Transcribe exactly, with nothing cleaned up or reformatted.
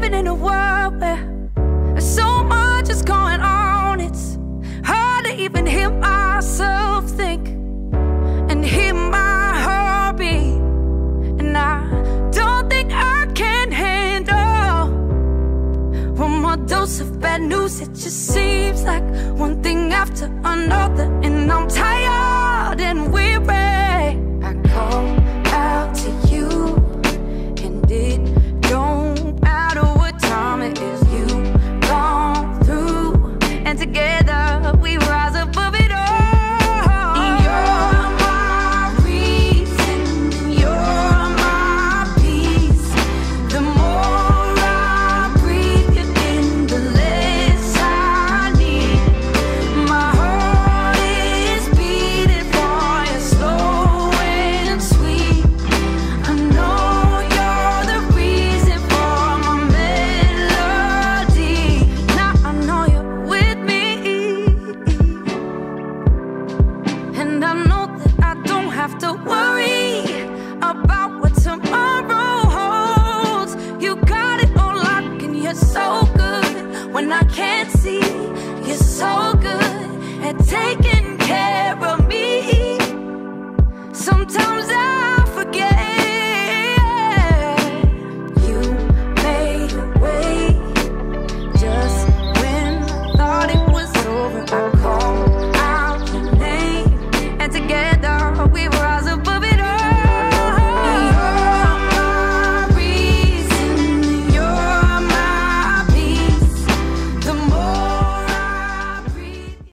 living in a world where so much is going on. It's hard to even hear myself think and hear my heartbeat. And I don't think I can handle one more dose of bad news. It just seems like one thing after another, and I'm tired and weary. I call out to you, and it don't matter what time it is. You gone through, and together we rise above it all. You're my reason, you're my peace. The more I breathe you in, the less I need. My heart is beating for you, slow and sweet. I know you're the reason for my melody. Now I know you're with me, and I know that I don't have to worry about what tomorrow holds. You got it on lock, and you're so good when I can't see. You're so good at taking